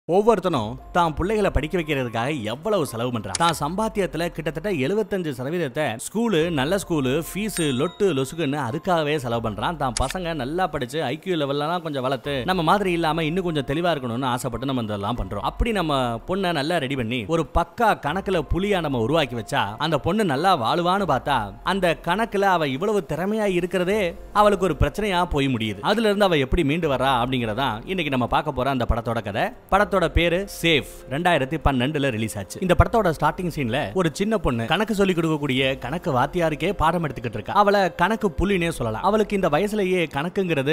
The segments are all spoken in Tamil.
ஒவ்வொருத்தனும் தான் பிள்ளைகளை படிக்க வைக்கிறதுக்காக எவ்வளவு செலவு பண்றான். தான் சம்பாத்தியத்துல கிட்டத்தட்ட 75% ஸ்கூலு, நல்ல ஸ்கூலு, ஃபீஸ், லொட்டு லொசுகுன்னு அதுக்காகவே செலவு பண்றான். தான் பசங்க நல்லா படிச்சு ஐக்கியூ லெவல்லாம் கொஞ்சம் வளர்த்து நம்ம மாதிரி இல்லாம இன்னும் கொஞ்சம் தெளிவா இருக்கணும்னு ஆசைப்பட்டு நம்ம இதெல்லாம் பண்றோம். அப்படி நம்ம பொண்ணை நல்லா ரெடி பண்ணி ஒரு பக்கா கணக்குல புலியா நம்ம உருவாக்கி வச்சா அந்த பொண்ணு நல்லா வாழுவான்னு பார்த்தா அந்த கணக்குல அவ இவ்வளவு திறமையா இருக்கிறதே அவளுக்கு ஒரு பிரச்சனையா போய் முடியுது. அதுல இருந்து அவ எப்படி மீண்டு வரா அப்படிங்கறதா இன்னைக்கு நம்ம பார்க்க போற அந்த படத்தோட கதை. படத்தோட பேரு சேஃப். 2012ல ரிலீஸ் ஆச்சு. இந்த படத்தோட ஸ்டார்டிங் சீன்ல ஒரு சின்ன பொண்ணு கணக்கு சொல்லி கொடுக்கக்கூடிய கணக்கு வாத்தியாருக்கே பாடம் எடுத்துக்கிட்டு இருக்கா. அவளை கணக்கு புள்ளினே சொல்லலாம். அவளுக்கு இந்த வயசுலயே கணக்குங்கிறது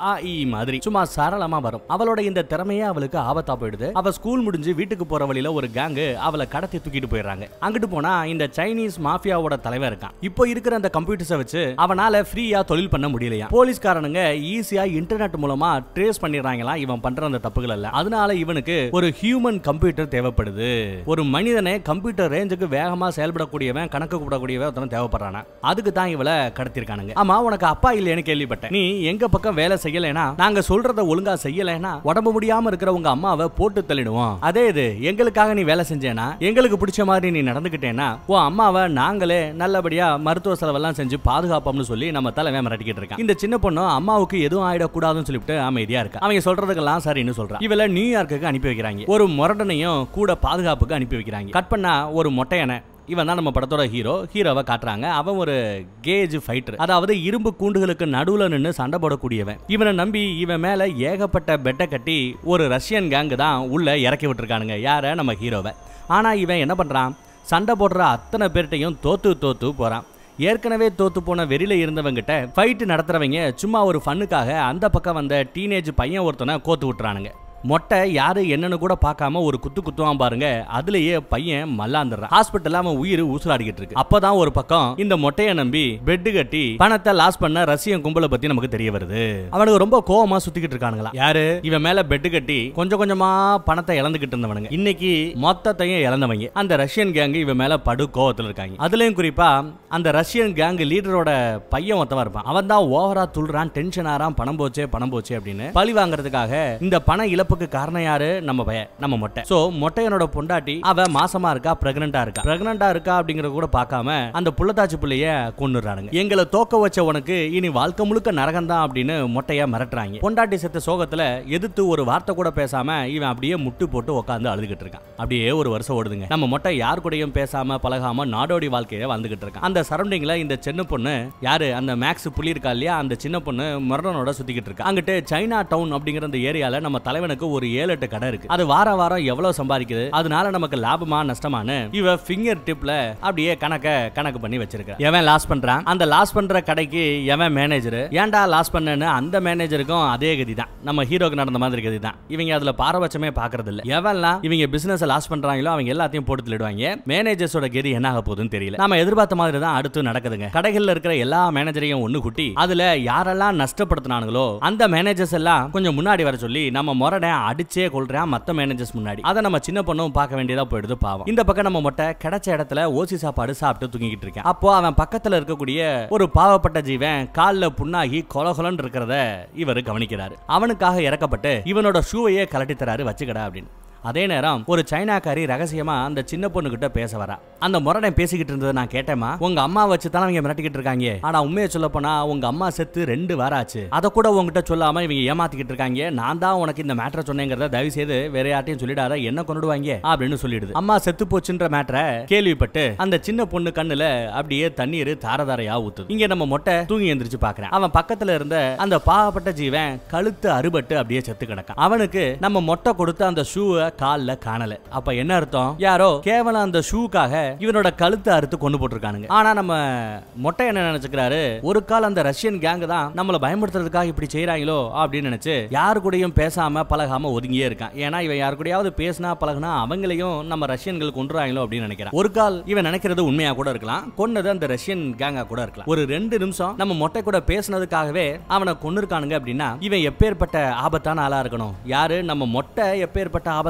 மாதிரி சும்மா சரளமா வரும். அவளோட இந்த திறமையே அவளுக்கு ஆபத்தா போயிடுது. அவ ஸ்கூல் முடிஞ்சு வீட்டுக்கு போற வழியில ஒரு கேங்கு அவளை கடத்தி தூக்கிட்டு போயிடுறாங்க. அங்கிட்டு போனா இந்த சைனீஸ் மாஃபியாவோட தலைவர் இருக்கான். இப்போ இருக்கிற அந்த கம்ப்யூட்டர்ஸை வச்சு அவனால ஃப்ரீயா தொழில் பண்ண முடியலையா. போலீஸ்காரனுங்க ஈஸியா இன்டர்நெட் மூலமா ட்ரேஸ் பண்ணிடுறாங்களாம் இவன் பண்ற அந்த தப்புகள் எல்லாம். அதனால இவனுக்கு ஒரு ஹியூமன் கம்ப்யூட்டர் தேவைப்படுது. ஒரு மனிதனே கம்ப்யூட்டர் ரேஞ்சுக்கு வேகமா செயல்படக்கூடியவன், கணக்கு கூடக்கூடியவன் ஒருத்தன் தேவைப்படுறானா. அதுக்கு தான் இவளை கடத்திருக்கானுங்க. ஆமா, உனக்கு அப்பா இல்லைன்னு கேள்விப்பட்டேன். நீ எங்க பக்கம் வேலை செய்யலைனா, நாங்க சொல்றத ஒழுங்கா செய்யலைனா உடம்பு முடியாம இருக்கிற உங்க அம்மாவை போட்டு தள்ளிடுவோம். அதே இது எங்களுக்காக நீ வேலை செஞ்சேனா, எங்களுக்கு பிடிச்ச மாதிரி நீ நடந்துக்கிட்டேனா உன் அம்மாவை நாங்களே நல்லபடியா மருத்துவ செலவெல்லாம் செஞ்சு பாதுகாப்போம்னு சொல்லி நம்ம தலைவன் மிரட்டிக்கிட்டு இருக்கான். இந்த சின்ன பொண்ணு அம்மாவுக்கு எதுவும் ஆயிடக்கூடாதுன்னு சொல்லிட்டு அமைதியா இருக்கா. அவங்க சொல்றதுக்கெல்லாம் சரின்னு சொல்றான். இவளை நியூயார்க்குக்கு அனுப்பி வைக்கிறாங்க. ஒரு முரடனையும் கூட பாதுகாப்புக்கு அனுப்பி வைக்கிறாங்க. கட் பண்ணா ஒரு மொட்டையனை. இவன் தான் நம்ம படத்தோட ஹீரோவை காட்டுறாங்க. அவன் ஒரு கேஜ் ஃபைட்டர், அதாவது இரும்பு கூண்டுகளுக்கு நடுவுல நின்று சண்டை போடக்கூடியவன். இவனை நம்பி இவன் மேல ஏகப்பட்ட பெட்டை கட்டி ஒரு ரஷ்யன் கேங்கு தான் உள்ள இறக்கி விட்டுருக்கானுங்க. யார? நம்ம ஹீரோவை. ஆனா இவன் என்ன பண்றான்? சண்டை போடுற அத்தனை பேர்ட்டையும் தோத்து போறான். ஏற்கனவே தோத்து போன வெறியில இருந்தவங்கிட்ட ஃபைட் நடத்துறவங்க சும்மா ஒரு ஃபன்னுக்காக அந்த பக்கம் வந்த டீனேஜ் பையன் ஒருத்தனை கோத்து விட்டுறானுங்க. மொட்டை யாரு என்னன்னு கூட பார்க்காம ஒரு குத்துவான் பாருங்க. அதுலயே பையன் மல்லாந்துறான். ஹாஸ்பிட்டல்ல அவன் உயிர் ஊசலாடிக்கிட்டு இருக்கு. அப்பதான் ஒரு பக்கம் இந்த மொட்டையை நம்பி பெட் கட்டி பணத்தை லாஸ் பண்ண ரஷ்யன் கும்பலை பத்தி நமக்கு தெரிய வருது. அவனுக்கு ரொம்ப கோவமா சுத்திக்கிட்டு இருக்கானுங்களா. யாரு? இவன் மேல பெட் கட்டி கொஞ்சம் கொஞ்சமா பணத்தை இழந்துகிட்டு இருந்தவனுங்க இன்னைக்கு மொத்தத்தையும் இழந்தவங்க. அந்த ரஷ்யன் கேங்கு இவன் மேல படு கோவத்துல இருக்காங்க. அதுலயும் குறிப்பா அந்த ரஷ்யன் கேங் லீடரோட பையன் ஒருத்தவன் இருப்பான். அவன் தான் ஓவரா துள்றான், டென்ஷன் ஆறான், பணம் போச்சே அப்படின்னு பழி வாங்குறதுக்காக. இந்த பண இழப்புக்கு காரணம் யாரு? நம்ம மொட்டை. சோ மொட்டையனோட பொண்டாட்டி அவ மாசமா இருக்கா, பிரெக்னண்டா இருக்கா அப்படிங்கறத கூட பார்க்காம அந்த புள்ளத்தாச்சி புள்ளைய கொன்னுறானுங்க. எங்களை தோக்க வச்ச உனக்கு இனி வாழ்க்கை முழுக்க நரகம் தான் அப்படின்னு மொட்டைய மிரட்டுறாங்க. பொண்டாட்டி செத்த சோகத்துல எதிர்த்து ஒரு வார்த்தை கூட பேசாம இவன் அப்படியே முட்டு போட்டு உட்காந்து அழுதுகிட்டு இருக்கான். அப்படியே ஒரு வருஷம் ஓடுதுங்க. நம்ம மொட்டை யார் கூடயும் பேசாம பழகாம நாடோடி வாழ்க்கையை வாழ்ந்துகிட்டு இருக்கான். அந்த சரௌண்டிங்ல இந்த சின்ன பொண்ணு யாரு? அந்த மேக்ஸ் புள்ளி இருக்கா இல்லையா, அந்த சின்ன பொண்ணு முரடனோட சுத்திக்கிட்டு இருக்கா. அங்கிட்டு சைனா டவுன் அப்படிங்கிற அந்த ஏரியால நம்ம தலைவனுக்கு ஒரு 7-8 கடை இருக்கு. அது வாரம் எவ்வளவு சம்பாதிக்குது, அதனால நமக்கு லாபமா நஷ்டமானு இவ ஃபிங்கர் டிப்ல அப்படியே கணக்கு பண்ணி வச்சிருக்க. எவன் லாஸ் பண்றான்? அந்த லாஸ் பண்ற கடைக்கு எவன் மேனேஜர்? ஏன்டா லாஸ் பண்ணனு அந்த மேனேஜருக்கும் அதே கதி தான். நம்ம ஹீரோக்கு நடந்த மாதிரி கதி தான். இவங்க அதுல பாரபட்சமே பாக்குறது இல்ல. எவன்லாம் இவங்க பிசினஸ் லாஸ் பண்றாங்களோ அவங்க எல்லாத்தையும் போட்டு தள்ளிடுவாங்க. மேனேஜர்ஸோட கதி என்ன ஆக போகுதுன்னு தெரியல. நம்ம எதிர்பார்த்த மாதிரி தான் அடுத்து நடக்குதுங்க. கடைகள்ல இருக்கிற எல்லா மேனேஜரையும் ஒண்ணு கூட்டி அதுல யாரெல்லாம் நஷ்டப்படுத்தினாங்களோ அந்த மேனேஜர்ஸ் எல்லாம் கொஞ்சம் முன்னாடி வர சொல்லி நம்ம முரட அடிச்சே கொள்றான் மத்த மேனேஜர்ஸ் முன்னாடி. அத நம்ம சின்ன பொண்ணும் பார்க்க வேண்டியதா போயிடுது பாவம். இந்த பக்கம் நம்ம மொட்டை கிடைச்ச இடத்துல ஓசி சாப்பாடு சாப்பிட்டு தூங்கிட்டு இருக்கேன். அப்போ அவன் பக்கத்துல இருக்கக்கூடிய ஒரு பாவப்பட்ட ஜீவன் கால்ல புண்ணாகி கொலகொலன்னு இருக்கிறத இவரு கவனிக்கிறாரு. அவனுக்காக இறக்கப்பட்டு இவனோட ஷூவையே கலட்டி தராரு, வச்சுக்கடா அப்படின்னு. அதே நேரம் ஒரு சைனாக்காரி ரகசியமா அந்த சின்ன பொண்ணு கிட்ட பேச வரா. அந்த முரடன் பேசிக்கிட்டு இருந்ததை நான் கேட்டேமா, உங்க அம்மா வச்சு தான் இவங்க மிரட்டிக்கிட்டு இருக்காங்க. ஆனா உண்மையை சொல்ல போனா உங்க அம்மா செத்து 2 வாரம் ஆச்சு. அதை கூட உங்ககிட்ட சொல்லாம இவங்க ஏமாத்திக்கிட்டு இருக்காங்க. நான் தான் உனக்கு இந்த மேட்டரை சொன்னேங்கிறத தயவு செய்து வேற யார்ட்டையும் சொல்லிடாத, என்ன கொண்டுடுவாங்க அப்படின்னு சொல்லிடுது. அம்மா செத்து போச்சுன்ற மேட்டரை கேள்விப்பட்டு அந்த சின்ன பொண்ணு கண்ணுல அப்படியே தண்ணீர் தாரதாரையா ஊத்துது. இங்க நம்ம மொட்டை தூங்கி எந்திரிச்சு பாக்குறேன். அவன் பக்கத்துல இருந்த அந்த பாவப்பட்ட ஜீவன் கழுத்து அறுபட்டு அப்படியே செத்து கிடக்கான். அவனுக்கு நம்ம மொட்டை கொடுத்த அந்த ஷூவை கால்ல காணல. அப்ப என்ன அர்த்தம்? யாரோ கேவலம் அந்த ஷூக்காக இவனோட கழுத்தை அறுத்து கொண்டு போட்டுருக்கானுங்க. ஆனா நம்ம மொட்டை என்ன நினைச்சுக்கிறாரு, ஒரு கால் அந்த ரஷ்யன் கேங் தான் நம்மள பயன்படுத்துறதுக்காக இப்படி செய்யறாங்களோ அப்படின்னு நினைச்சு யாரு கூடயும் பேசாம பழகாம ஒதுங்கியே இருக்கான். ஏன்னா இவன் யாரு கூடயாவது பேசினா பழகினா அவங்களையும் நம்ம ரஷ்யன்கள் கொன்றாங்களோ அப்படின்னு நினைக்கிறான். ஒரு கால் இவன் நினைக்கிறது உண்மையா கூட இருக்கலாம், கொன்னது அந்த ரஷ்யன் கேங்கா கூட இருக்கலாம். ஒரு 2 நிமிஷம் நம்ம மொட்டை கூட பேசினதுக்காகவே அவனை கொன்னுருக்கானுங்க அப்படின்னா இவன் எப்பேற்பட்ட ஆபத்தான ஆளா இருக்கணும். யாரு? நம்ம மொட்டை எப்பேற்பட்ட ஆபத்தான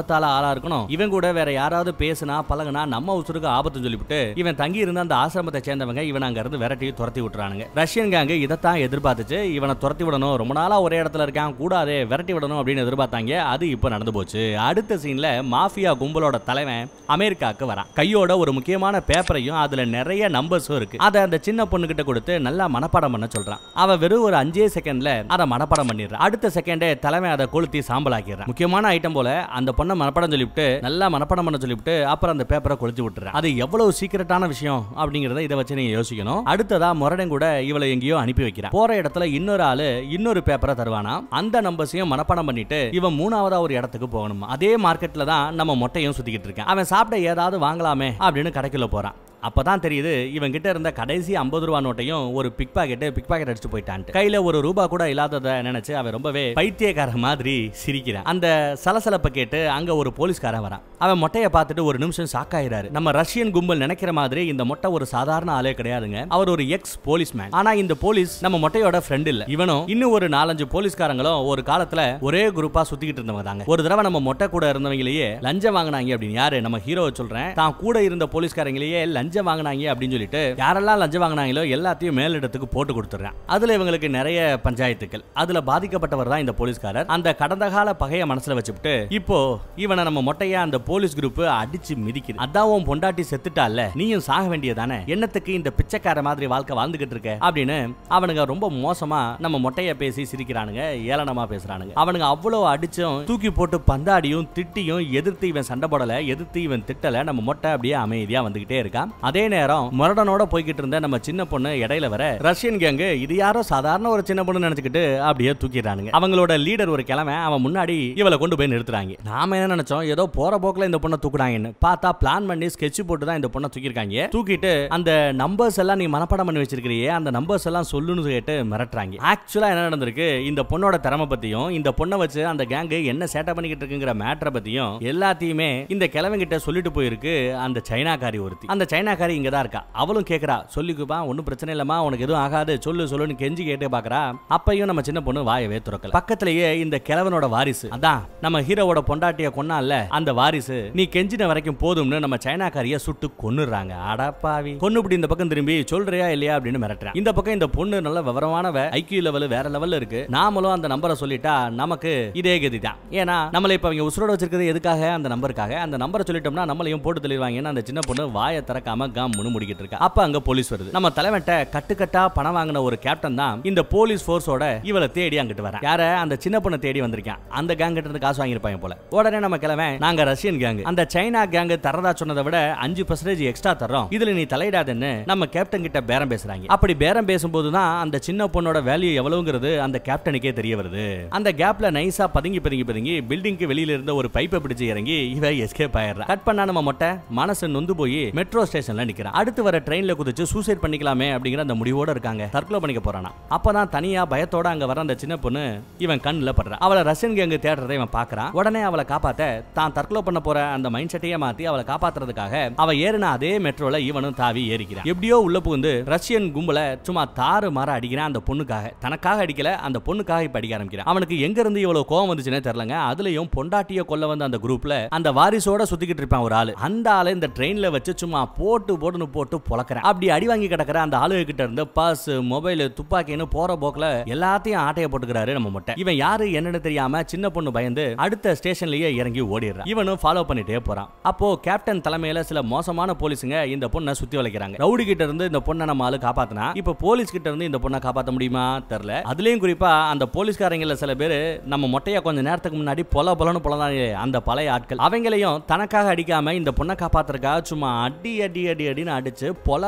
ஆபத்தால ஆளா இருக்கணும், இவன் கூட வேற யாராவது பேசினா பழகுனா நம்ம உசுருக்கு ஆபத்துன்னு சொல்லிவிட்டு இவன் தங்கி இருந்த அந்த ஆசிரமத்தை சேர்ந்தவங்க இவன் அங்க இருந்து விரட்டி துரத்தி விட்டுறானுங்க. ரஷ்யன் கேங் இதைத்தான் எதிர்பார்த்துச்சு, இவனை துரத்தி விடணும், ரொம்ப நாளா ஒரே இடத்துல இருக்கான், கூடாதே விரட்டி விடணும் அப்படின்னு எதிர்பார்த்தாங்க. அது இப்ப நடந்து போச்சு. அடுத்த சீன்ல மாஃபியா கும்பலோட தலைவன் அமெரிக்காவுக்கு வரான். கையோட ஒரு முக்கியமான பேப்பரையும் அதுல நிறைய நம்பர்ஸும் இருக்கு. அதை அந்த சின்ன பொண்ணு கிட்ட கொடுத்து நல்லா மனப்பாடம் பண்ண சொல்றான். அவ வெறும் ஒரு 5 செகண்ட்ல அதை மனப்பாடம் பண்ணிடுறான். அடுத்த செகண்டே தலைவன் அதை கொளுத்தி சாம்பலாக்கிறான். முக்கியமான ஐட்டம் போல அந்த பொண்ணை மனப்பாடம் சொல்லிவிட்டு நல்லா மனப்பாடம் பண்ண சொல்லிவிட்டு அப்புறம் அந்த பேப்பரை கொளுத்தி விட்டுறான். அது எவ்வளவு சீக்கிரட்டான விஷயம் அப்படிங்கறத இதை வச்சு நீங்க யோசிக்கணும். அடுத்ததா முரடன் கூட இவளை எங்கேயோ அனுப்பி வைக்கிறான். போற இடத்துல இன்னொரு ஆளு இன்னொரு பேப்பரை தருவானா, அந்த நம்பர்ஸையும் மனப்பாடம் பண்ணிட்டு இவன் 3ஆவதா ஒரு இடத்துக்கு போகணும். அதே மார்க்கெட்ல தான் நம்ம மொட்டையும் சுத்திக்கிட்டு இருக்கான். அவன் சாப்பிட ஏதாவது வாங்கலாமே அப்படின்னு கடைக்குள்ள போறான். அப்பதான் தெரியுது இவன் கிட்ட இருந்த கடைசி 50 ரூபா நோட்டையும் ஒரு பிக் பாக்கெட் அடிச்சு போயிட்டான். கையில ஒரு ரூபா கூட இல்லாததை நினைச்சு அவன் ரொம்பவே பைத்தியக்கார மாதிரி சிரிக்கிறான். அந்த சலசலப்பை கேட்டு அங்க ஒரு போலீஸ்காரன் வரான். அவன் மொட்டையை பார்த்துட்டு ஒரு நிமிஷம் ஷாக் ஆயிராரு. நம்ம ரஷ்யன் கும்பல் நினைக்கிற மாதிரி இந்த மொட்டை ஒரு சாதாரண ஆளே கிடையாதுங்க. அவர் ஒரு எக்ஸ் போலீஸ்மேன். ஆனா இந்த போலீஸ் நம்ம மொட்டையோட ஃப்ரெண்ட் இல்ல. இவனும் இன்னும் ஒரு 4-5 போலீஸ்காரங்களும் ஒரு காலத்துல ஒரே குரூப்பா சுத்திக்கிட்டு இருந்தவங்க தாங்க. ஒரு தடவை நம்ம மொட்டை கூட இருந்தவங்களையே லஞ்சம் வாங்கினாங்க அப்படின்னு, யாரு நம்ம ஹீரோவை சொல்றேன், தான் கூட இருந்த போலீஸ்காரங்களையே லஞ்சம் வாங்கினாங்க அப்படின்னு சொல்லிட்டு யாரெல்லாம் லஞ்சம் வாங்கினாங்களோ எல்லாத்தையும் மேலிடத்துக்கு போட்டு கொடுத்துறான். அதுல இவங்களுக்கு நிறைய பஞ்சாயத்துக்கள். அதுல பாதிக்கப்பட்டவர் தான் இந்த போலீஸ்காரர். அந்த கடந்த கால பகைய மனசுல வச்சுட்டு இப்போ இவனை நம்ம மொட்டைய அந்த போலீஸ் குரூப் அடிச்சு மிதிக்குது. அதான் உன் பொண்டாட்டி செத்துட்டால, நீயும் சாக வேண்டியதானே, என்னத்துக்கு இந்த பிச்சைக்கார மாதிரி வாழ்க்கை வாழ்ந்துகிட்டு இருக்க அப்படின்னு அவனுங்க ரொம்ப மோசமா நம்ம மொட்டைய பேசி சிரிக்கிறானுங்க, ஏளனமா பேசுறானுங்க. அவனுங்க அவ்வளவு அடிச்சும் தூக்கி போட்டு பந்தாடியும் திட்டியும் எதிர்த்து இவன் சண்டை போடல, எதிர்த்து இவன் திட்டல. நம்ம மொட்டை அப்படியே அமைதியா வந்துகிட்டே இருக்கான். அதே நேரம் முரடனோட போய்கிட்டு இருந்த நம்ம சின்ன பொண்ணு இடையில வர ரஷ்யன் கேங் இது யாரோ சாதாரண ஒரு சின்ன பொண்ணு நினைச்சுக்கிட்டு அப்படியே தூக்கிடுறானுங்க. அவங்களோட லீடர் ஒரு கிழமை அவன் முன்னாடி இவளை கொண்டு போய் நிறுத்துறாங்க. நாம என்ன நினைச்சோம், ஏதோ போற போக்குல இந்த பொண்ணை தூக்குறாங்கன்னு பார்த்தா பிளான் பண்ணி ஸ்கெட்ச் போட்டு தான் இந்த பொண்ணை தூக்கிருக்காங்க. தூக்கிட்டு அந்த நம்பர்ஸ் எல்லாம் நீ மனப்பாடம் பண்ணி வச்சிருக்கிறியே, அந்த நம்பர்ஸ் எல்லாம் சொல்லுன்னு கேட்டு மிரட்டுறாங்க. ஆக்சுவலா என்ன நடந்திருக்கு, இந்த பொண்ணோட திறமை பத்தியும் இந்த பொண்ணை வச்சு அந்த கேங் என்ன சேட்டை பண்ணிக்கிட்டு இருக்குங்கிற மேட்டரை பத்தியும் எல்லாத்தையுமே இந்த கிழவங்கிட்ட சொல்லிட்டு போயிருக்கு அந்த சைனாக்காரி ஒருத்தி. அந்த சைனாக்காரி இங்க தான் இருக்கா. அவளும் கேக்குறா, சொல்லிக்குப்பா ஒன்னும் பிரச்சனை இல்லமா, உனக்கு எதுவும் ஆகாது, சொல்லுன்னு கெஞ்சி கேட்டு பாக்குறா. அப்பையும் நம்ம சின்ன பொண்ணு வாயவே துறக்கல. பக்கத்திலேயே இந்த கிழவனோட வாரிசு, அதான் நம்ம ஹீரோவோட பொண்டாட்டிய கொன்னால அந்த வாரிசு, நீ கெஞ்சின வரைக்கும் போதும்னு நம்ம சைனாக்காரிய சுட்டு கொன்னுறாங்க. அடப்பாவி, கொன்னுபிடி இந்த பக்கம் திரும்பி சொல்றியா இல்லையா அப்படின்னு மிரட்டுறான். இந்த பக்கம் இந்த பொண்ணு நல்ல விவரமானவ, ஐக்கியூ லெவல் வேற லெவல்ல இருக்கு. நாமளும் அந்த நம்பரை சொல்லிட்டா நமக்கு இதே கதி தான். ஏன்னா நம்மள இப்ப அவங்க உசுரோட வச்சிருக்கிறது எதுக்காக, அந்த நம்பருக்காக. அந்த நம்பரை சொல்லிட்டோம்னா நம்மளையும் போட்டு தள்ளிடுவாங்கன்னு அந்த சின்ன பொண்ணு வாயை திறக்காம கம்முன்னு முடிக்கிட்டு இருக்கா. அப்ப அங்க போலீஸ் வருது. நம்ம தலைவன்ட்ட கட்டுக்கட்டா பணம் வாங்கின ஒரு கேப்டன் தான் இந்த போலீஸ் போர்ஸோட இவளை தேடி அங்கிட்டு வர. யார, அந்த சின்ன பொண்ணை தேடி வந்திருக்கான். அந்த கேங் கிட்ட இருந்து காசு வாங்கிருப்பாங்க போல. உடனே நம்ம கிழவன், நாங்க ரஷ்யன் கேங், அந்த சைனா கேங் தரதா சொன்னதை விட 5% எக்ஸ்ட்ரா தரோம், இதுல நீ தலையிடாதன்னு நம்ம கேப்டன் கிட்ட பேரம் பேசுறாங்க. அப்படி பேரம் பேசும்போது தான் அந்த சின்ன பொண்ணோட வேல்யூ எவ்வளவுங்கிறது அந்த கேப்டனுக்கே தெரிய வருது. அந்த கேப்ல நைஸா பதுங்கி பில்டிங்க்கு வெளியில இருந்த ஒரு பைப்பை பிடிச்சு இறங்கி இவ எஸ்கேப் ஆயிடுறா. கட் பண்ணா நம்ம மொட்டை மனசு நொந்து போய் மெட்ரோ ஸ்டேஷன்ல நிக்கிறான். அடுத்து வர ட்ரெயின்ல குதிச்சு சூசைட் பண்ணிக்கலாமே அப்படிங்கிற அந்த முடிவோட இருக்காங்க. தற்கொலை பண்ணிக்க போறானா. அப்பதான் தனியா பயத்தோட அங்க வர அந்த சின்ன பொண்ணு இவன் கண்ணுல படுறா. அவளை ரஷ்யன் கேங் தேடுறதை இவன் பாக்குறான். உடனே அவளை காப்பாத்த தான் தற்கொலை பண்ண போற அந்த மைண்ட் செட்டையே மாத்தி அவளை காப்பாத்துறதுக்காக அவ ஏறின அதே மெட்ரோல இவனும் தாவி ஏறிக்கிறான். எப்படியோ உள்ள புகுந்து ரஷ்யன் கும்பல சும்மா தாறு மாற அடிக்கிறான். அந்த பொண்ணுக்காக, தனக்காக அடிக்கல, அந்த பொண்ணுக்காக இப்ப அடிக்க ஆரம்பிக்கிறான். அவனுக்கு எங்க இருந்து இவ்வளவு கோவம் வந்துச்சுன்னே தெரியலங்க. அதுலயும் பொண்டாட்டிய கொல்ல வந்த அந்த குரூப்ல அந்த வாரிசோட சுத்திக்கிட்டு இருப்பான் ஒரு ஆளு. அந்த ஆளு இந்த ட்ரெயின்ல வச்சு சும்மா போட்டு பொழக்கிறேன். அப்படி அடி வாங்கி கிடக்கிற அந்த ஆளுக கிட்ட இருந்து பர்ஸ், மொபைல், துப்பாக்கின்னு போற போக்குல எல்லாத்தையும் ஆட்டைய போட்டுக்கிறாரு நம்ம மொட்டை. இவன் யாரு என்னன்னு தெரியாம சின்ன பொண்ணு பயந்து அடுத்த ஸ்டேஷன்லயே இறங்கி ஓடிடுறான். இவனும் ஃபாலோ பண்ணிட்டே போறான். அப்போ கேப்டன் தலைமையில சில மோசமான போலீஸுங்க இந்த பொண்ணை சுத்தி வளைக்கிறாங்க. ரவுடி கிட்ட இருந்து இந்த பொண்ணை நம்ம ஆளு காப்பாத்தினா இப்ப போலீஸ் கிட்ட இருந்து இந்த பொண்ணை காப்பாத்த முடியுமா தெரியல. அதுலயும் குறிப்பா அந்த போலீஸ்காரங்கள சில பேரு நம்ம மொட்டைய கொஞ்ச நேரத்துக்கு முன்னாடி பொலன்னு பொலதானே அந்த பழைய ஆட்கள், அவங்களையும் தனக்காக அடிக்காம இந்த பொண்ணை காப்பாத்துறதுக்காக சும்மா அடின்னு அடிச்சு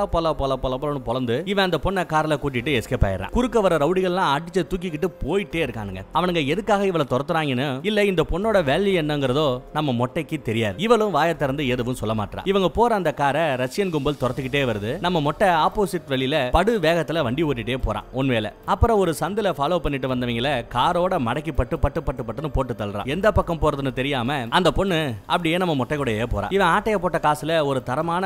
பொலன்னு பொலந்து இவன் அந்த பொண்ணை கார்ல கூட்டிட்டு எஸ்கேப் ஆயிடுறான். குறுக்க வர ரவுடிகள்லாம் அடிச்சு தூக்கிக்கிட்டு போயிட்டே இருக்கானுங்க. அவனுங்க எதுக்காக இவளை துரத்துறாங்கன்னு இல்ல இந்த பொண்ணோட வேல்யூ என்னங்கிறதோ நம்ம மொட்டைக்கு தெரியாது. இவளும் வாயை திறந்து எதுவும் சொல்ல மாட்டான். இவங்க போற அந்த காரை ரஷ்யன் கும்பல் துரத்துக்கிட்டே வருது. நம்ம மொட்டை ஆப்போசிட் வழியில படு வேகத்துல வண்டி ஓட்டிட்டே போறான் ஒன்வேல. அப்புறம் ஒரு சந்துல ஃபாலோ பண்ணிட்டு வந்தவங்கள காரோட மடக்கி பட்டுன்னு போட்டு தள்ளுறான். எந்த பக்கம் போறதுன்னு தெரியாம அந்த பொண்ணு அப்படியே நம்ம மொட்டை கூடயே போறான். இவன் ஆட்டைய போட்ட காசுல ஒரு தரமான ஹோட்டல்ல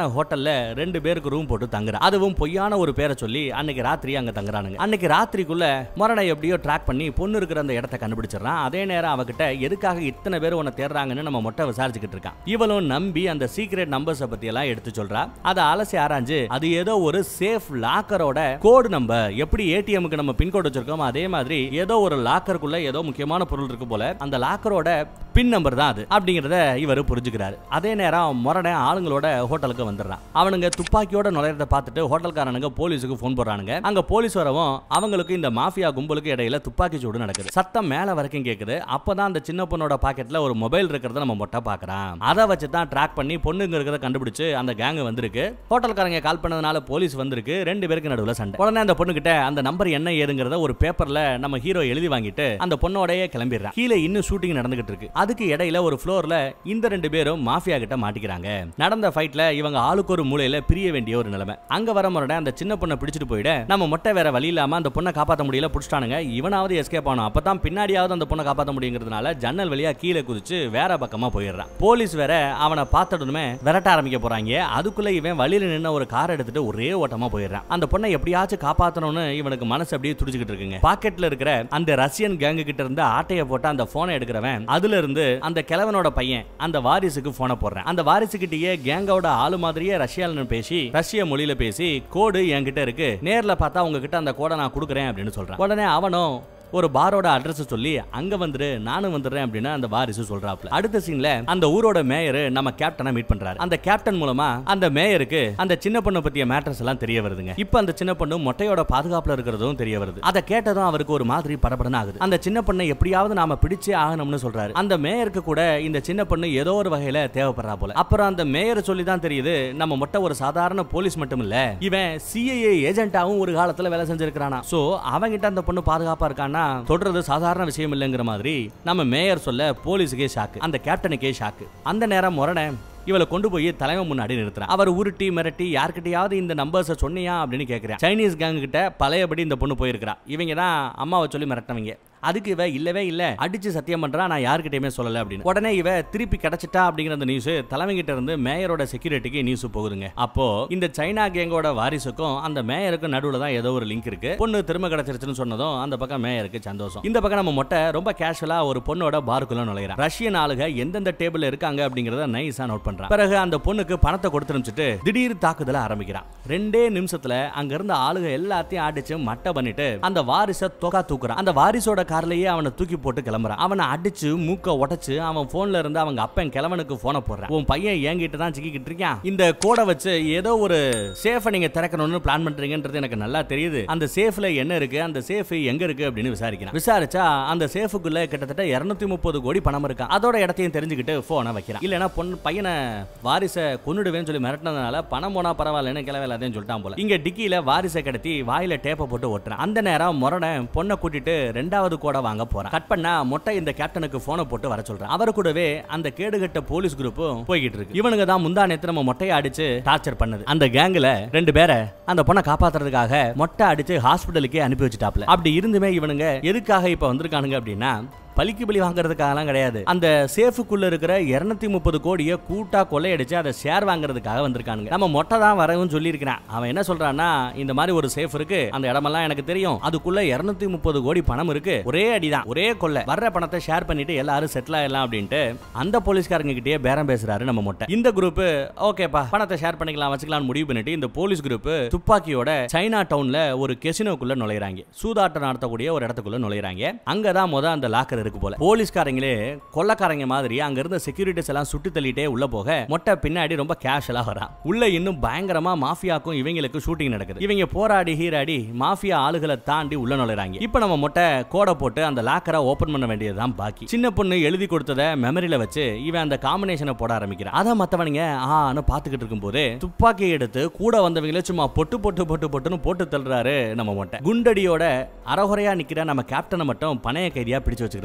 ஹோட்டல்ல 2 பேருக்கு ரூம் போட்டு தங்குறா. அதுவும் பொய்யான ஒரு பேரை சொல்லி அன்னைக்கு ராத்திரி அங்க தங்குறானுங்க. அன்னைக்கு ராத்திரிக்குள்ள முரடை எப்படியோ ட்ராக் பண்ணி பொண்ணு இருக்கிற அந்த இடத்தை கண்டுபிடிச்சிடறான். அதே நேரம் அவகிட்ட எதுக்காக இத்தனை பேர் உன்னை தேடுறாங்கன்னு நம்ம மொட்டை விசாரிச்சுக்கிட்டு இருக்கான். இவளும் நம்பி அந்த சீக்ரெட் நம்பர்ஸ் பத்தி எல்லாம் எடுத்து சொல்றா. அதை அலசி ஆராய்ஞ்சு அது ஏதோ ஒரு சேஃப் லாக்கரோட கோடு நம்பர். எப்படி ஏடிஎம்க்கு நம்ம பின்கோடு வச்சிருக்கோம் அதே மாதிரி ஏதோ ஒரு லாக்கருக்குள்ள ஏதோ முக்கியமான பொருள் இருக்கு போல. அந்த லாக்கரோட பின் நம்பர் தான் அது அப்படிங்கறத இவர் புரிஞ்சுக்கிறாரு. அதே நேரம் முரடை ஆளுங்களோட ஹோட்டலுக்கு வந்துடுறான். அவனுங்க துப்பாக்கியோட நுழையறத பார்த்துட்டு ஹோட்டல்காரனுங்க போலீஸுக்கு போன் போடுறானுங்க. அங்க போலீஸ் வரவும் அவங்களுக்கு இந்த மாஃபியா கும்பலுக்கு இடையில துப்பாக்கி சூடு நடக்குது. சத்தம் மேல வரைக்கும் கேக்குது. அப்பதான் அந்த சின்ன பொண்ணோட பாக்கெட்ல ஒரு மொபைல் இருக்கிறத நம்ம மொட்டை பாக்குறான். அதை வச்சு தான் ட்ராக் பண்ணி பொண்ணுங்க இருக்கிறத கண்டுபிடிச்சு அந்த கேங் வந்திருக்கு. ஹோட்டல்காரங்க கால் பண்ணதுனால போலீஸ் வந்திருக்கு. 2 பேருக்கு நடுவுல சண்டை. உடனே அந்த பொண்ணு கிட்ட அந்த நம்பர் என்ன ஏதுங்கறத ஒரு பேப்பர்ல நம்ம ஹீரோ எழுதி வாங்கிட்டு அந்த பொண்ணோடயே கிளம்பிடுறான். கீழே இன்னும் ஷூட்டிங் நடந்துகிட்டு இருக்கு. அதுக்கு இடையில ஒரு ஃப்ளோர்ல இந்த 2 பேரும் மாஃபியா கிட்ட மாட்டிக்கிறாங்க. நடந்த ஃபைட்ல இவங்க ஆளுக்கு ஒரு மூலையில பிரிய வேண்டிய ஒரு நிலைமை. அங்க வர முறை அந்த சின்ன பொண்ணை பிடிச்சிட்டு போயிட நம்ம மொட்டை வேற வழி இல்லாம அந்த பொண்ணை காப்பாற்ற முடியல, புடிச்சிட்டானுங்க. இவனாவது எஸ்கேப் ஆகணும். அப்பதான் பின்னாடியாவது அந்த பொண்ணை காப்பாற்ற முடியுங்கிறதுனால ஜன்னல் வழியா கீழே குதிச்சு வேற பக்கமா போயிடுறான். போலீஸ் வேற அவனை பார்த்ததுமே விரட்ட ஆரம்பிக்க போறாங்க. அதுக்குள்ள இவன் வழியில நின்ன ஒரு கார் எடுத்துட்டு ஒரே ஓட்டமா போயிடுறான். அந்த பொண்ணை எப்படியாச்சும் காப்பாற்றணும்னு இவனுக்கு மனசு அப்படியே துடிச்சுக்கிட்டு இருக்குங்க. பாக்கெட்ல இருக்கிற அந்த ரஷ்யன் கேங்கு கிட்ட இருந்து ஆட்டைய போட்டு அந்த போனை எடுக்கிறவன் அதுல இருந்து அந்த கிழவனோட பையன் அந்த வாரிசுக்கு போனை போடுறான். அந்த வாரிசுகிட்டயே கேங்கோட ஆளு மாதிரியே ரஷ்யால பேசி ரஷ்ய மொழியில பேசி கோடு என்கிட்ட இருக்கு, நேர்ல பார்த்தா உங்ககிட்ட அந்த கோடை நான் கொடுக்குறேன் அப்படின்னு சொல்றான். உடனே அவனும் ஒரு பாரோட அட்ரஸ் சொல்லி அங்க வந்துரு நானும் வந்துடுறேன் அப்படின்னு அந்த வாரிசு சொல்றாப்ல. அடுத்த சீன்ல அந்த ஊரோட மேயர் நம்ம கேப்டனை மீட் பண்றாரு. அந்த கேப்டன் மூலமா அந்த மேயருக்கு அந்த சின்ன பொண்ணு பத்திய மேட்டர்ஸ் எல்லாம் தெரிய வருதுங்க. இப்ப அந்த சின்ன பொண்ணு மொட்டையோட பாதுகாப்புல இருக்கிறதும் தெரிய வருது. அதை கேட்டதும் அவருக்கு ஒரு மாதிரி படபடன்னு ஆகுது. அந்த சின்ன பொண்ணை எப்படியாவது நாம பிடிச்சே ஆகணும்னு சொல்றாரு. அந்த மேயருக்கு கூட இந்த சின்ன பொண்ணு ஏதோ ஒரு வகையில தேவைப்படுறா போல. அப்புறம் அந்த மேயர் சொல்லி தான் தெரியுது நம்ம மொட்டை ஒரு சாதாரண போலீஸ் மட்டும் இல்ல, இவன் சிஐஏ ஏஜென்ட்டாவும் ஒரு காலத்துல வேலை செஞ்சிருக்கானா. சோ அவங்கிட்ட அந்த பொண்ணு பாதுகாப்பா இருக்கானா தொடர்றது சாதாரண விஷயம் இல்லைங்கிற மாதிரி நம்ம மேயர் சொல்ல போலீஸுக்கே ஷாக்கு, அந்த கேப்டனுக்கே ஷாக்கு. அந்த நேரம் முரணை இவளை கொண்டு போய் தலைமை முன்னாடி நிறுத்துறான். அவர் உருட்டி மிரட்டி யார்கிட்டயாவது இந்த நம்பர்ஸை சொன்னியா அப்படின்னு கேட்கிறேன். சைனீஸ் கேங் கிட்ட பழையபடி இந்த பொண்ணு போயிருக்கிறா. இவங்க தான் அம்மாவை சொல்லி மிரட்டினவங்க. அதுக்கு இவ இல்லவே இல்ல, அடிச்சு சத்தியம் பண்றா நான் யார்கிட்டயுமே சொல்லல அப்படின்னு. உடனே இவ திருப்பி கிடைச்சிட்டா அப்படிங்கிற அந்த நியூஸ் தலைவங்கிட்ட இருந்து மேயரோட செக்யூரிட்டிக்கு நியூஸ் போகுதுங்க. அப்போ இந்த சைனா கேங்கோட வாரிசுக்கும் அந்த மேயருக்கும் நடுவுல தான் ஏதோ ஒரு லிங்க் இருக்கு. பொண்ணு திரும்ப கிடைச்சிருச்சுன்னு சொன்னதும் அந்த பக்கம் மேயருக்கு சந்தோஷம். இந்த பக்கம் நம்ம மொட்டை ரொம்ப கேஷுவலா ஒரு பொண்ணோட பாருக்குள்ள நுழையறான். ரஷ்யன் ஆளுக எந்தெந்த டேபிள்ல இருக்காங்க அப்படிங்கறத நைஸா நோட் பண்றான். பிறகு அந்த பொண்ணுக்கு பணத்தை கொடுத்து அனுப்பிச்சிட்டு திடீர் தாக்குதல ஆரம்பிக்கிறான். 2 நிமிஷத்துல அங்க இருந்த ஆளுக எல்லாத்தையும் அடிச்சு மட்டை பண்ணிட்டு அந்த வாரிசை தொகா தூக்குறான். அந்த வாரிசோட கார்லயே அவனை தூக்கி போட்டு கிளம்புறான். அவனை அடிச்சு மூக்க உடைச்சு அவன் போன்ல இருந்து அவங்க அப்பன் கிழவனுக்கு போனை போடுறான். உன் பையன் என்கிட்ட தான் சிக்கிட்டு இருக்கான். இந்த கோடை வச்சு ஏதோ ஒரு சேஃபை நீங்க திறக்கணும்னு பிளான் பண்றீங்கன்றது எனக்கு நல்லா தெரியுது. அந்த சேஃப்ல என்ன இருக்கு, அந்த சேஃப் எங்க இருக்கு அப்படின்னு விசாரிக்கிறான். விசாரிச்சா அந்த சேஃபுக்குள்ள கிட்டத்தட்ட 230 கோடி பணம் இருக்கு. அதோட இடத்தையும் தெரிஞ்சுக்கிட்டு போனை வைக்கிறான். இல்லனா பையனை வாரிசை கொன்னுடுவேன்னு சொல்லி மிரட்டினதுனால பணம் போனா பரவாயில்லன்னு கிளவையில்லாதேன்னு சொல்லிட்டான் போல. இங்க டிக்கியில வாரிசை கடத்தி வாயில டேப்பை போட்டு ஓட்டுறான். அந்த நேரம் முரணை பொண்ணை கூட்டிட்டு 2வது கோடை வாங்க போறான். கட் பண்ணா மொட்டை இந்த கேப்டனுக்கு போனை போட்டு வர சொல்றான். அவர் கூடவே அந்த கேடுகட்ட போலீஸ் குரூப்பும் போய்கிட்டு இருக்கு. இவனுங்க தான் முந்தானேத்து நம்ம மொட்டையை அடிச்சு டார்ச்சர் பண்ணது. அந்த கேங்ல 2 பேரை அந்த பொண்ணை காப்பாத்துறதுக்காக மொட்டை அடிச்சு ஹாஸ்பிட்டலுக்கே அனுப்பி வச்சுட்டாப்ல. அப்படி இருந்துமே இவனுங்க எதுக்காக இப்ப வந்திருக்கானுங்க அப்படின்னா பலிக்கு பலி வாங்குறதுக்காகலாம் கிடையாது. அந்த சேஃபுக்குள்ள இருக்கிற 230 கோடியை கூட்டா கொள்ளையடிச்சு அதை ஷேர் வாங்குறதுக்காக வந்திருக்கானுங்க. நம்ம மொட்டை தான் வரவும் சொல்லியிருக்கிறான். அவன் என்ன சொல்றான்னா இந்த மாதிரி ஒரு சேஃப் இருக்கு, அந்த இடமெல்லாம் எனக்கு தெரியும், அதுக்குள்ள 230 கோடி பணம் இருக்கு, ஒரே அடிதான் ஒரே கொள்ளை, வர்ற பணத்தை ஷேர் பண்ணிட்டு எல்லாரும் செட்டில் ஆயிடலாம் அப்படின்ட்டு அந்த போலீஸ்காரங்க கிட்டே பேரம் பேசுறாரு நம்ம மொட்டை. இந்த குரூப் ஓகேப்பா பணத்தை ஷேர் பண்ணிக்கலாம் வச்சுக்கலாம் முடிவு பண்ணிட்டு இந்த போலீஸ் குரூப் துப்பாக்கியோட சைனா டவுன்ல ஒரு கெசினோக்குள்ள நுழையறாங்க. சூதாட்டம் நடத்தக்கூடிய ஒரு இடத்துக்குள்ள நுழையறாங்க. அங்கதான் அந்த லாக்கர் இருக்கு போல. போலீஸ்காரங்களே கொள்ளக்காரங்க மாதிரி அங்க இருந்த செக்யூரிட்டிஸ் எல்லாம் சுட்டு தள்ளிட்டே உள்ள போக மொட்டை பின்னாடி ரொம்ப கேஷுவலா வரான். உள்ள இன்னும் பயங்கரமா மாஃபியாக்கும் இவங்களுக்கு ஷூட்டிங் நடக்குது. இவங்க போராடி ஹீராடி மாஃபியா ஆளுகளை தாண்டி உள்ள நுழைறாங்க. இப்போ நம்ம மொட்டை கோடை போட்டு அந்த லாக்கரை ஓபன் பண்ண வேண்டியதுதான் பாக்கி. சின்ன பொண்ணு எழுதி கொடுத்தத மெமரியில வச்சு இவன் அந்த காம்பினேஷனை போட ஆரம்பிக்கிறான். அத மத்தவனுங்க ஆன்னு பாத்துக்கிட்டு இருக்கும் போது துப்பாக்கி எடுத்து கூட வந்தவங்களே சும்மா பொட்டு பொட்டு பொட்டு பொட்டுன்னு போட்டு தள்ளுறாரு நம்ம மொட்டை. குண்டடியோட அறகுறையா நிக்கிற நம்ம கேப்டனை மட்டும் பணைய கைதியா பிடிச்சு வச்சுக்கிறாரு.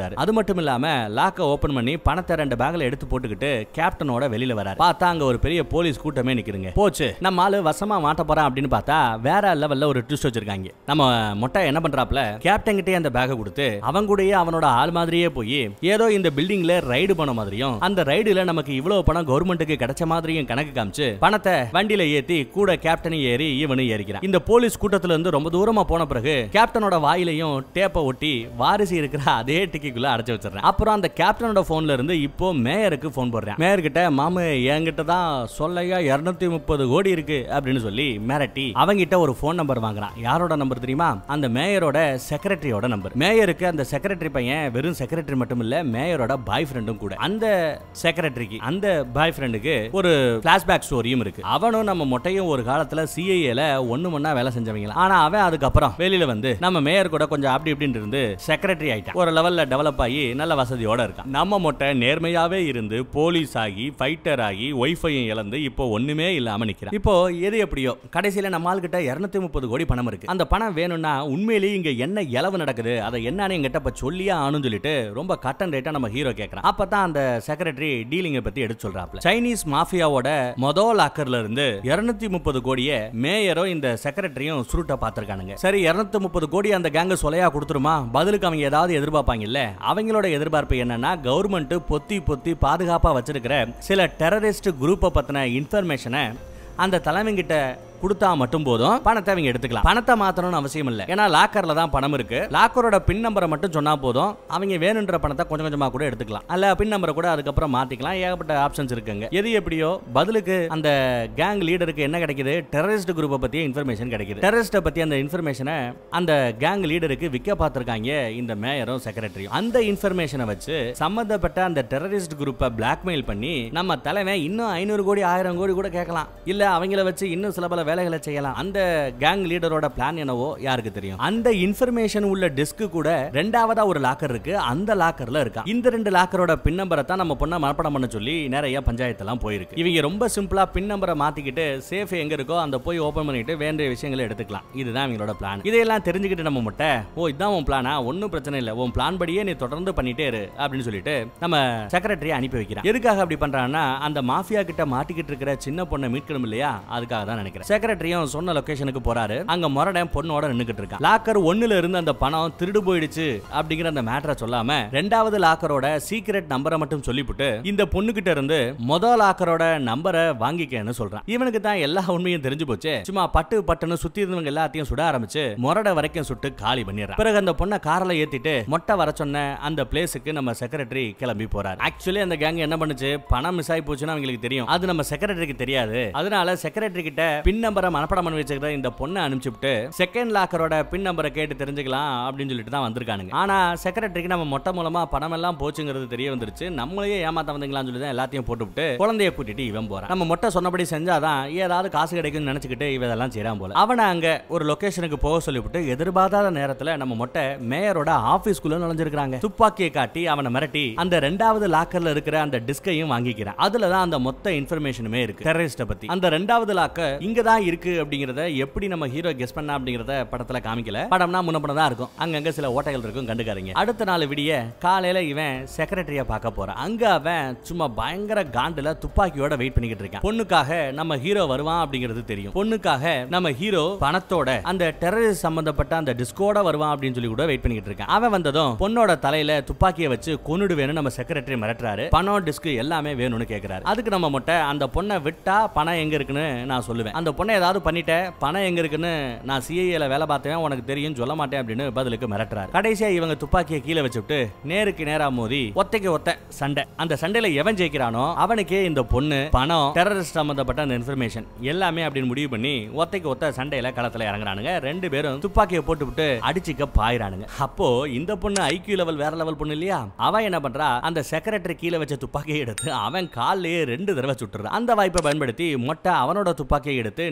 வராரு. அது மட்டும் இல்லாம லாக்க ஓபன் பண்ணி பணத்தை 2 பேக்ல எடுத்து போட்டுக்கிட்டு கேப்டனோட வெளியில வராரு. பார்த்தா அங்க ஒரு பெரிய போலீஸ் கூட்டமே நிக்குதுங்க. போச்சு, நம்ம ஆளு வசமா மாட்ட போறான் அப்படின்னு பார்த்தா வேற லெவல்ல ஒரு ட்விஸ்ட் வச்சிருக்காங்க. நம்ம மொட்டை என்ன பண்றாப்ல, கேப்டன் கிட்டே அந்த பேக்கை கொடுத்து அவங்க கூடயே அவனோட ஆள் மாதிரியே போய் ஏதோ இந்த பில்டிங்ல ரைடு பண்ண மாதிரியும் அந்த ரைடுல நமக்கு இவ்வளவு பணம் கவர்மெண்ட்டுக்கு கிடைச்ச மாதிரியும் கணக்கு காமிச்சு பணத்தை வண்டியில ஏத்தி கூட கேப்டனை ஏறி இவனும் ஏறிக்கிறான். இந்த போலீஸ் கூட்டத்துல இருந்து ரொம்ப தூரமா போன பிறகு கேப்டனோட வாயிலையும் டேப்பை ஒட்டி வாரிசு இருக்கிற அதே டிக்கிக்குள்ள அடைச்சு வச்சிடறேன். அப்புறம் அந்த கேப்டனோட போன்ல இருந்து இப்போ மேயருக்கு போன் போடுறேன். மேயர் கிட்ட மாமு என்கிட்ட தான் சொல்லையா 230 கோடி இருக்கு அப்படின்னு சொல்லி மிரட்டி அவங்கிட்ட ஒரு போன் நம்பர் வாங்குறான். யாரோட நம்பர் தெரியுமா? அந்த மேயரோட செக்ரட்டரியோட நம்பர். மேயருக்கு அந்த செக்ரட்டரி பையன் வெறும் செக்ரட்டரி மட்டும் இல்ல, மேயரோட பாய் ஃப்ரெண்டும் கூட. அந்த செக்ரட்டரிக்கு அந்த பாய் ஃப்ரெண்டுக்கு ஒரு பிளாஷ்பேக் ஸ்டோரியும் இருக்கு. அவனும் நம்ம மொட்டையும் ஒரு காலத்துல சிஐஏல ஒண்ணா வேலை செஞ்சவங்க. ஆனா அவன் அதுக்கப்புறம் வெளியில வந்து நம்ம மேயர் கூட கொஞ்சம் அப்படி இப்படின்னு இருந்து செக்ரட்டரி ஆயிட்டான். ஒரு லெவல்ல டெவலப் ஆகி நல்ல வசதியோட இருக்கான். நம்ம மொட்டை நேர்மையாவே இருந்து போலீஸ் ஆகி ஃபைட்டர் ஆகி ஒய்ஃபையும் இழந்து இப்போ ஒண்ணுமே இல்லாம நிக்கிறான். இப்போ எது எப்படியோ கடைசியில நம்ம ஆள் கிட்ட 230 கோடி பணம் இருக்கு. அந்த பணம் வேணும்னா உண்மையிலேயே இங்க என்ன இலவு நடக்குது அதை என்னன்னு என்கிட்ட இப்ப சொல்லியா ஆனும் சொல்லிட்டு ரொம்ப கட் அண்ட் ரைட்டா நம்ம ஹீரோ கேக்குறான். அப்பதான் அந்த செக்ரட்டரி டீலிங்கை பத்தி எடுத்து சொல்றாப்ல. சைனீஸ் மாஃபியாவோட முதல் லாக்கர்ல இருந்து 230 கோடியை மேயரோ இந்த செக்ரட்டரியும் சுருட்ட பாத்திருக்கானுங்க. சரி, 230 கோடி அந்த கேங்க சொலையா கொடுத்துருமா? பதிலுக்கு அவங்க ஏதாவது எதிர்பார்ப்பாங்க இல்ல. அவங்களோட எதிர்பார்ப்பு என்னன்னா கவர்மெண்ட் பொத்தி பாதுகாப்பா வச்சிருக்கிற சில டெரரிஸ்ட் குரூப்பை பத்தின இன்ஃபர்மேஷனை அந்த தலைவங்கிட்ட கொடுத்தா மட்டும் போதும், பணத்தை அவங்க எடுத்துக்கலாம். பணத்தை மாத்தணும்னு அவசியம் இல்ல. ஏன்னா லாக்கர்ல தான் பணம் இருக்கு. லாக்கரோட பின் நம்பரை மட்டும் சொன்னா போதும், அவங்க வேணுன்ற பணத்தை கொஞ்சம் கொஞ்சமா கூட எடுத்துக்கலாம். அல்ல பின் நம்பரை கூட அதுக்கப்புறம் மாத்திக்கலாம். ஏகப்பட்ட ஆப்ஷன்ஸ் இருக்குங்க. எது எப்படியோ பதிலுக்கு அந்த கேங் லீடருக்கு என்ன கிடைக்குது? டெரரிஸ்ட் குரூப்பை பத்தி இன்ஃபர்மேஷன் கிடைக்குது. டெரரிஸ்ட பத்தி அந்த இன்ஃபர்மேஷனை அந்த கேங் லீடருக்கு விற்க பார்த்திருக்காங்க இந்த மேயரும் செக்ரட்டரியும். அந்த இன்ஃபர்மேஷனை வச்சு சம்பந்தப்பட்ட அந்த டெரரிஸ்ட் குரூப்பை பிளாக்மெயில் பண்ணி நம்ம தலைவன் இன்னும் 500 கோடி 1000 கோடி கூட கேட்கலாம். இல்ல அவங்கள வச்சு இன்னும் சில பல வேலைகளை செய்யலாம். அந்த கேங் லீடரோட பிளான் என்னவோ யாருக்கு தெரியும். அந்த இன்ஃபர்மேஷன் உள்ள டிஸ்க் கூட ரெண்டாவதா ஒரு லாக்கர் இருக்கு. அந்த லாக்கர்ல இருக்கா. இந்த 2 லாக்கரோட பின் நம்பரை தான் நம்ம பொண்ணை மனப்பாடம் பண்ண சொல்லி நிறைய பஞ்சாயத்தெல்லாம் போயிருக்கு. இவங்க ரொம்ப சிம்பிளா பின் நம்பரை மாத்திக்கிட்டு சேஃப் எங்க இருக்கோ அந்த போய் ஓபன் பண்ணிட்டு வேண்டிய விஷயங்களை எடுத்துக்கலாம். இதுதான் இவங்களோட பிளான். இதையெல்லாம் தெரிஞ்சுக்கிட்டு நம்ம முட்டை, ஓ இதான் உன் பிளானா? ஒன்னும் பிரச்சனை இல்ல, உன் பிளான் படியே நீ தொடர்ந்து பண்ணிட்டே இரு அப்படின்னு சொல்லிட்டு நம்ம செக்ரட்டரியை அனுப்பி வைக்கிறான். எதுக்காக அப்படி பண்றான்னா அந்த மாஃபியா கிட்ட மாட்டிக்கிட்டு இருக்கிற சின்ன பொண்ணை மீட்கணும் இல்லையா, அதுக்காக தான் நினைக்கிறேன். செக்ரட்டரியும் சொன்ன லொகேஷனுக்கு போறாரு. அங்க மொரடன் பொண்ணோட நின்னுக்கிட்டு இருக்கான். லாக்கர் 1ல இருந்து அந்த பணம் திருடு போயிடுச்சு அப்படிங்கிற அந்த மேட்டரை சொல்லாம ரெண்டாவது லாக்கரோட சீக்ரெட் நம்பரை மட்டும் சொல்லிவிட்டு இந்த பொண்ணு கிட்ட இருந்து முதல் லாக்கரோட நம்பரை வாங்கிக்கன்னு சொல்றான். இவனுக்கு தான் எல்லா உண்மையும் தெரிஞ்சு போச்சு. சும்மா பட்டுன்னு சுத்தி இருந்தவங்க எல்லாத்தையும் சுட ஆரம்பிச்சு மொரட வரைக்கும் சுட்டு காலி பண்ணிடுறான். பிறகு அந்த பொண்ணை கார்ல ஏத்திட்டு மொட்டை வர சொன்ன அந்த பிளேஸுக்கு நம்ம செக்ரட்டரி கிளம்பி போறாரு. ஆக்சுவலி அந்த கேங் என்ன பண்ணுச்சு, பணம் மிஸ் ஆகி போச்சுன்னு அவங்களுக்கு தெரியும். அது நம்ம செக்ரட்டரிக்கு தெரியாது. அதனால செக்ரட்டரி கிட்ட பின் நம்பரை மனப்பாடம் பண்ணி வச்சிருக்கிற இந்த பொண்ணை அனுப்பிச்சுட்டு செகண்ட் லாக்கரோட பின் நம்பரை கேட்டு தெரிஞ்சுக்கலாம் அப்படின்னு சொல்லிட்டு தான் வந்திருக்கானுங்க. ஆனா செக்ரட்டரிக்கு நம்ம மொட்டை மூலமா பணம் எல்லாம் போச்சுங்கிறது தெரிய வந்துருச்சு. நம்மளையே ஏமாத்த வந்தீங்களான்னு சொல்லி தான் எல்லாத்தையும் போட்டுவிட்டு குழந்தைய கூட்டிட்டு இவன் போறான். நம்ம மொட்டை சொன்னபடி செஞ்சாதான் ஏதாவது காசு கிடைக்கும்னு நினைச்சுக்கிட்டு இவெல்லாம் செய்யறான் போல. அவனை அங்க ஒரு லொகேஷனுக்கு போக சொல்லிவிட்டு எதிர்பார்க்காத நேரத்துல நம்ம மொட்டை மேயரோட ஆபீஸ்க்குள்ள நுழைஞ்சிருக்காங்க. துப்பாக்கியை காட்டி அவனை மிரட்டி அந்த 2வது லாக்கர்ல இருக்கிற அந்த டிஸ்கையும் வாங்கிக்கிறான். அதுலதான் அந்த மொத்த இன்ஃபர்மேஷனுமே இருக்கு டெரரிஸ்ட பத்தி. அந்த 2வது லாக்கர் இங்க தான் இருக்கு அப்படிங்கறத எப்படி நம்ம ஹீரோ கெஸ் பண்ணா அப்படிங்கறத படத்துல காமிக்கல. படம்னா முன்னப்படம் தான் இருக்கும். அங்கங்க சில ஓட்டைகள் இருக்கும், கண்டுக்காதீங்க. அடுத்த நாள் விடிய காலையில இவன் செக்ரட்டரிய பார்க்க போறான். அங்க அவன் சும்மா பயங்கர காண்டுல துப்பாக்கியோட வெயிட் பண்ணிக்கிட்டு இருக்கான். பொண்ணுக்காக நம்ம ஹீரோ வருவான் அப்படிங்கிறது தெரியும். பொண்ணுக்காக நம்ம ஹீரோ பணத்தோட அந்த டெரரிஸ்ட் சம்பந்தப்பட்ட அந்த டிஸ்கோட வருவான் அப்படின்னு சொல்லி கூட வெயிட் பண்ணிக்கிட்டு இருக்கான். அவன் வந்ததும் பொண்ணோட தலையில துப்பாக்கியை வச்சு கொன்னுடுவேன்னு நம்ம செக்ரட்டரி மிரட்டுறாரு. பணம் டிஸ்க் எல்லாமே வேணும்னு கேக்குறாரு. அதுக்கு நம்ம மொட்டை அந்த பொண்ணை விட்டா பணம் எங்க இருக்குன்னு நான் சொல்லுவேன். அந்த பொண்ணை ஏதாவது பண்ணிட்ட பணம் எங்க இருக்குன்னு நான் சிஐஏல வேலை பார்த்தேன் உனக்கு தெரியும் சொல்ல மாட்டேன் அப்படின்னு பதிலுக்கு மிரட்டுறாரு. கடைசியா இவங்க துப்பாக்கியை கீழே வச்சுட்டு நேருக்கு நேரா மோதி ஒத்தைக்கு ஒத்த சண்டை. அந்த சண்டையில எவன் ஜெயிக்கிறானோ அவனுக்கே இந்த பொண்ணு பணம் டெரரிஸ்ட் சம்பந்தப்பட்ட அந்த இன்ஃபர்மேஷன் எல்லாமே அப்படின்னு முடிவு பண்ணி ஒத்தைக்கு ஒத்த சண்டையில களத்துல இறங்குறானுங்க. 2 பேரும் துப்பாக்கியை போட்டுவிட்டு அடிச்சுக்க பாயிரானுங்க. அப்போ இந்த பொண்ணு ஐக்கியூ லெவல் வேற லெவல் பொண்ணு இல்லையா, அவன் என்ன பண்றா அந்த செக்ரட்டரி கீழே வச்ச துப்பாக்கியை எடுத்து அவன் காலிலேயே 2 தடவை சுட்டுறான். அந்த வாய்ப்பை பயன்படுத்தி மொட்டை அவனோட துப்பாக்கியை எடுத்து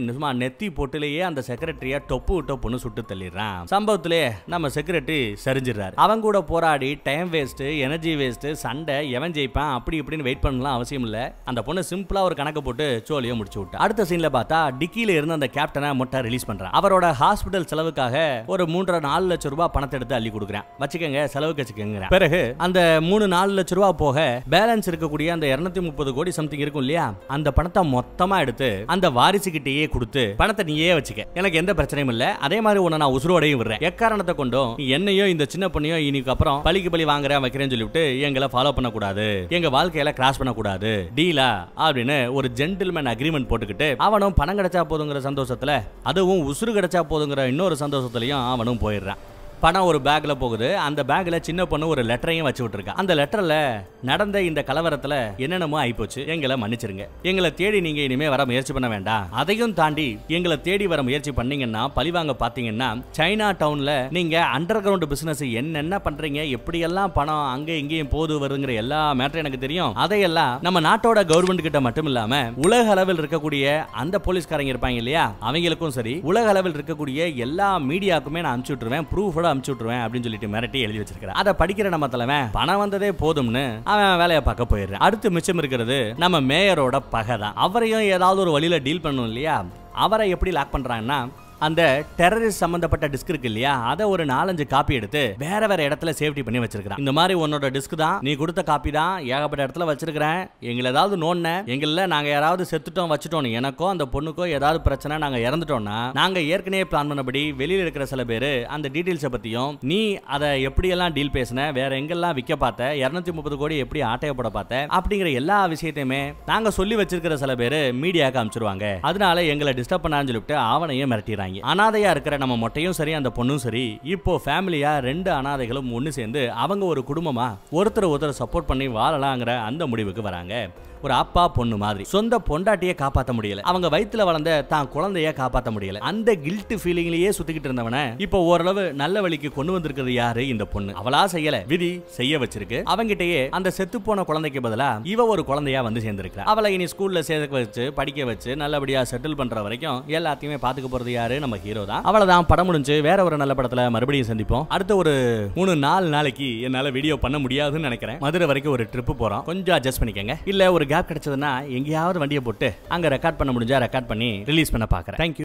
சும்மா நெத்தி பொட்டிலேயே அந்த செக்ரட்டரிய டொப்புன்னு சுட்டு தள்ளிடுறான். சம்பவத்திலே நம்ம செக்ரட்டரி சரிஞ்சிடறாரு. அவங்க கூட போராடி டைம் வேஸ்ட், எனர்ஜி வேஸ்ட், சண்டை, எவன் ஜெயிப்பான் அப்படி இப்படின்னு வெயிட் பண்ணலாம் அவசியம் இல்ல. அந்த பொண்ணு சிம்பிளா ஒரு கணக்கு போட்டு சோலியை முடிச்சு விட்டா. அடுத்த சீன்ல பார்த்தா டிக்கில இருந்து அந்த கேப்டனை மொட்டை ரிலீஸ் பண்றான். அவரோட ஹாஸ்பிடல் செலவுக்காக ஒரு 3.5 லட்சம் ரூபாய் பணத்தை எடுத்து அள்ளி கொடுக்குறான். வச்சுக்கங்க, செலவுக்கு வச்சுக்கங்க. பிறகு அந்த 3-4 லட்சம் ரூபாய் போக பேலன்ஸ் இருக்கக்கூடிய அந்த 230 கோடி சம்திங் இருக்கும் இல்லையா, அந்த பணத்தை மொத்தமா எடுத்து அந்த வாரிசுகிட்டேயே கொடுத்து பணத்தை நீயே வச்சுக்க, எனக்கு எந்த பிரச்சனையும் இல்ல, அதே மாதிரி உன்னை நான் உசுரோடையும் விடுறேன், எக்காரணத்தை கொண்டும் என்னையோ இந்த சின்ன பொண்ணையோ இன்னைக்கு அப்புறம் பழிக்கு பழி வாங்குறேன் வைக்கிறேன்னு சொல்லிவிட்டு எங்களை ஃபாலோ பண்ணக்கூடாது, எங்க வாழ்க்கையில கிராஸ் பண்ணக்கூடாது, டீலா அப்படின்னு ஒரு ஜென்டில்மேன் அக்ரிமெண்ட் போட்டுக்கிட்டு அவனும் பணம் கிடைச்சா போதுங்கிற சந்தோஷத்துல, அதுவும் உசுறு கிடைச்சா போதுங்கிற இன்னொரு சந்தோஷத்துலயும் அவனும் போயிடுறான். பணம் ஒரு பேக்ல போகுது. அந்த பேக்ல சின்ன பொண்ணு ஒரு லெட்டரையும் வச்சு விட்டுருக்கா. அந்த லெட்டர்ல நடந்த இந்த கலவரத்துல என்னென்னமோ ஆயிப்போச்சு, எங்களை மன்னிச்சிருங்க, எங்களை தேடி நீங்க இனிமே வர முயற்சி பண்ண வேண்டாம், அதையும் தாண்டி எங்களை தேடி வர முயற்சி பண்ணீங்கன்னா பழிவாங்க பாத்தீங்கன்னா சைனா டவுன்ல நீங்க அண்டர் கிரவுண்ட் பிசினஸ் என்னென்ன பண்றீங்க, எப்படியெல்லாம் பணம் அங்க இங்கேயும் போது வருங்கிற எல்லா மேட்டரும் எனக்கு தெரியும். அதையெல்லாம் நம்ம நாட்டோட கவர்மெண்ட் கிட்ட மட்டும் இல்லாம உலக அளவில் இருக்கக்கூடிய அந்த போலீஸ்காரங்க இருப்பாங்க இல்லையா, அவங்களுக்கும் சரி, உலக அளவில் இருக்கக்கூடிய எல்லா மீடியாக்குமே நான் அனுப்பிச்சு விட்டுருவேன், ப்ரூஃப் அனுப்பிச்சு விட்டுருவேன் அப்படின்னு சொல்லிட்டு மிரட்டி எழுதி வச்சிருக்காரு. அதை படிக்கிற நம்ம தலைவன் பணம் வந்ததே போதும்னு அவன் வேலையை பார்க்க போயிடுறான். அடுத்து மிச்சம் இருக்கிறது நம்ம மேயரோட பகை தான். அவரையும் ஏதாவது ஒரு வழியில டீல் பண்ணணும் இல்லையா. அவரை எப்படி லாக் பண்றாங்கன்னா, அந்த டெரரிஸ்ட் சம்பந்தப்பட்ட டிஸ்க் இருக்கு இல்லையா, அதை ஒரு 4-5 காப்பி எடுத்து வேற வேற இடத்துல சேஃப்டி பண்ணி வச்சிருக்கான். இந்த மாதிரி உன்னோட டிஸ்க் தான், நீ கொடுத்த காப்பி தான், ஏகப்பட்ட இடத்துல வச்சிருக்கிறேன், எங்களை ஏதாவது நோன்ன, எங்கள நாங்க யாராவது செத்துட்டோம் வச்சுட்டோம், எனக்கோ அந்த பொண்ணுக்கோ ஏதாவது பிரச்சனை, நாங்க இறந்துட்டோம்னா நாங்க ஏற்கனவே பிளான் பண்ணபடி வெளியில இருக்கிற சில பேரு அந்த டீடைல்ஸை பத்தியும், நீ அதை எப்படியெல்லாம் டீல் பேசின, வேற எங்கெல்லாம் விற்க பார்த்த, 230 கோடி எப்படி ஆட்டைய போட பார்த்த அப்படிங்கிற எல்லா விஷயத்தையுமே நாங்க சொல்லி வச்சிருக்கிற சில பேரு மீடியாவுக்கு அனுப்பிச்சிருவாங்க, அதனால எங்களை டிஸ்டர்ப் பண்ணான்னு சொல்லிட்டு அவனையும் மிரட்டிடுறாங்க. அனாதையா இருக்கிற நம்ம மொட்டையும் சரி அந்த பொண்ணும் சரி இப்போ ஃபேமிலியா 2 அனாதைகளும் ஒன்னு சேர்ந்து அவங்க ஒரு குடும்பமா ஒருத்தர் சப்போர்ட் பண்ணி வாழலாங்கிற அந்த முடிவுக்கு வராங்க. ஒரு அப்பா பொண்ணு மாதிரி சொந்த பொண்டாட்டியை காப்பாற்ற முடியல, அவங்க வயித்துல வளர்ந்த தான் குழந்தைய காப்பாற்ற முடியல, அந்த கில்ட் ஃபீலிங்லயே சுத்திக்கிட்டு இருந்தவன இப்போ ஓரளவு நல்ல வழிக்கு கொண்டு வந்திருக்கிறது யாரு, இந்த பொண்ணு. அவளா செய்யல, விதி செய்ய வச்சிருக்கு. அவங்கிட்டயே அந்த செத்து போன குழந்தைக்கு பதிலா இவ ஒரு குழந்தையா வந்து சேர்ந்திருக்கா. அவளை இனி ஸ்கூல்ல சேர்க்க வச்சு படிக்க வச்சு நல்லபடியா செட்டில் பண்ற வரைக்கும் எல்லாத்தையுமே பாத்துக்க போறது யாரு, நம்ம ஹீரோ தான். அவ்வளவுதான், படம் முடிஞ்சு வேற ஒரு நல்ல படத்துல மறுபடியும் சந்திப்போம். அடுத்த ஒரு 3-4 நாளைக்கு என்னால வீடியோ பண்ண முடியாதுன்னு நினைக்கிறேன். மதுரை வரைக்கும் ஒரு ட்ரிப் போறோம், கொஞ்சம் அட்ஜஸ்ட் பண்ணிக்கங்க. இல்ல ஒரு கேப் கிடைச்சதுன்னா எங்கேயாவது வண்டியை போட்டு அங்க ரெக்கார்ட் பண்ண முடிஞ்சா ரெக்கார்ட் பண்ணி ரிலீஸ் பண்ண பாக்குறேன். தேங்க்யூ.